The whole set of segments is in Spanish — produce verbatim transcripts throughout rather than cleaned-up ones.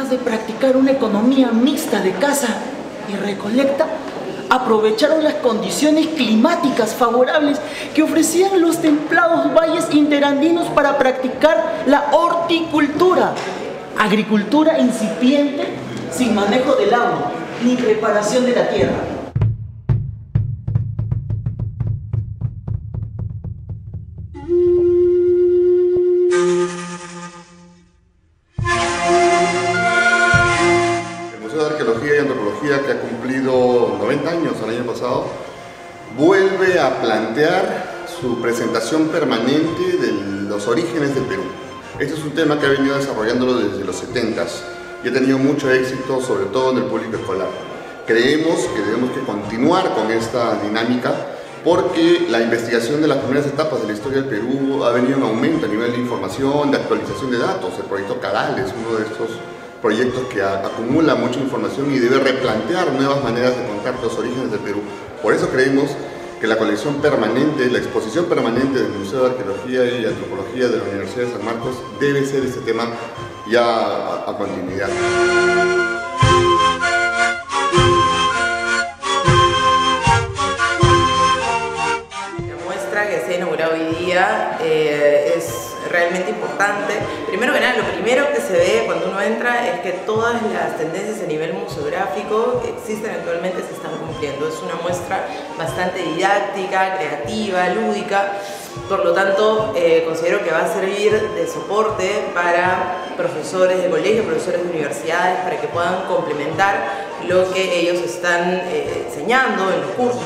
además de practicar una economía mixta de caza y recolecta, aprovecharon las condiciones climáticas favorables que ofrecían los templados valles interandinos para practicar la horticultura, agricultura incipiente sin manejo del agua ni preparación de la tierra. Arqueología y Antropología, que ha cumplido noventa años el año pasado, vuelve a plantear su presentación permanente de los orígenes del Perú. Este es un tema que ha venido desarrollándolo desde los setentas y ha tenido mucho éxito, sobre todo en el público escolar. Creemos que debemos que continuar con esta dinámica porque la investigación de las primeras etapas de la historia del Perú ha venido en aumento a nivel de información, de actualización de datos. El proyecto Caral es uno de estos proyectos que acumula mucha información y debe replantear nuevas maneras de contar los orígenes del Perú. Por eso creemos que la colección permanente, la exposición permanente del Museo de Arqueología y Antropología de la Universidad de San Marcos debe ser este tema ya a, a continuidad. La muestra que se ha inaugurado hoy día eh, es realmente importante. Primero que nada, lo primero que se ve cuando uno entra es que todas las tendencias a nivel museográfico que existen actualmente se están cumpliendo. Es una muestra bastante didáctica, creativa, lúdica. Por lo tanto, eh, considero que va a servir de soporte para profesores de colegios, profesores de universidades, para que puedan complementar lo que ellos están eh, enseñando en los cursos.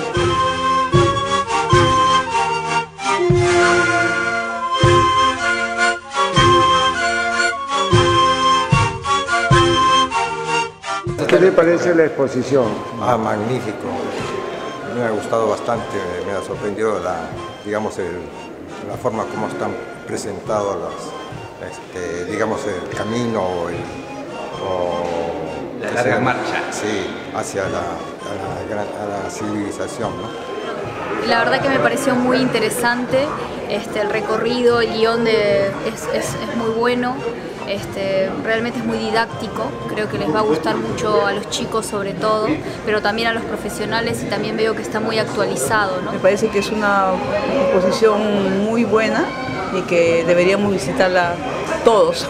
¿Qué le parece la exposición? Ah, magnífico. Me ha gustado bastante, me ha sorprendido la, digamos, el, la forma como están presentados los, este, digamos, el camino o, el, o la larga hacia, marcha. Sí, hacia la, a la, a la civilización, ¿no? La verdad que me pareció muy interesante, este, el recorrido, el guión de, es, es, es muy bueno. Este, realmente es muy didáctico, creo que les va a gustar mucho a los chicos sobre todo, pero también a los profesionales, y también veo que está muy actualizado, ¿no? Me parece que es una exposición muy buena y que deberíamos visitarla todos.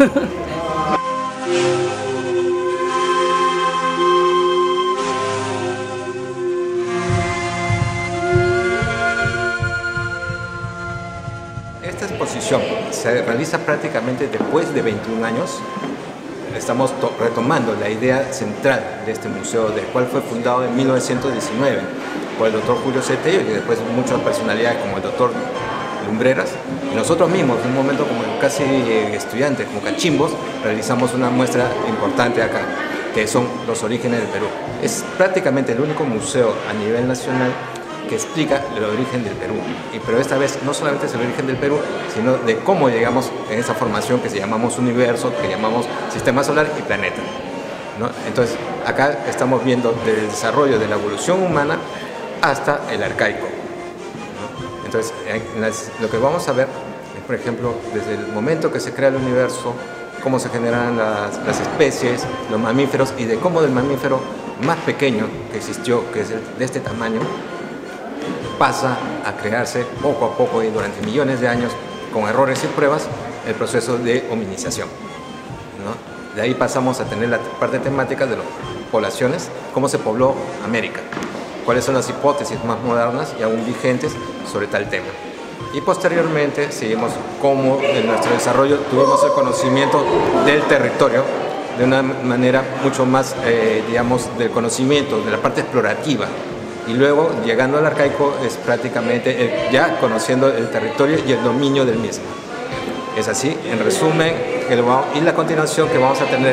Esta exposición se realiza prácticamente después de veintiún años. Estamos retomando la idea central de este museo, del cual fue fundado en mil novecientos diecinueve por el doctor Julio Cetello y después muchas personalidades como el doctor Lumbreras. Y nosotros mismos, en un momento como casi estudiantes, como cachimbos, realizamos una muestra importante acá, que son los orígenes del Perú. Es prácticamente el único museo a nivel nacional que explica el origen del Perú, y, pero esta vez no solamente es el origen del Perú, sino de cómo llegamos en esa formación que se llamamos universo, que llamamos sistema solar y planeta, ¿no? Entonces, acá estamos viendo desde el desarrollo de la evolución humana hasta el arcaico, ¿no? Entonces, en las, lo que vamos a ver es, por ejemplo, desde el momento que se crea el universo, cómo se generan las, las especies, los mamíferos, y de cómo del mamífero más pequeño que existió, que es el, de este tamaño, pasa a crearse poco a poco y durante millones de años, con errores y pruebas, el proceso de hominización, ¿no? De ahí pasamos a tener la parte temática de las poblaciones, cómo se pobló América, cuáles son las hipótesis más modernas y aún vigentes sobre tal tema. Y posteriormente seguimos cómo en nuestro desarrollo tuvimos el conocimiento del territorio de una manera mucho más, eh, digamos, del conocimiento, de la parte explorativa. Y luego, llegando al arcaico, es prácticamente el, ya conociendo el territorio y el dominio del mismo. Es así, en resumen, y la continuación que vamos a tener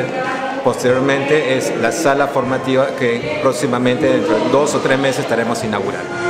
posteriormente es la sala formativa que próximamente, dentro de dos o tres meses, estaremos inaugurando.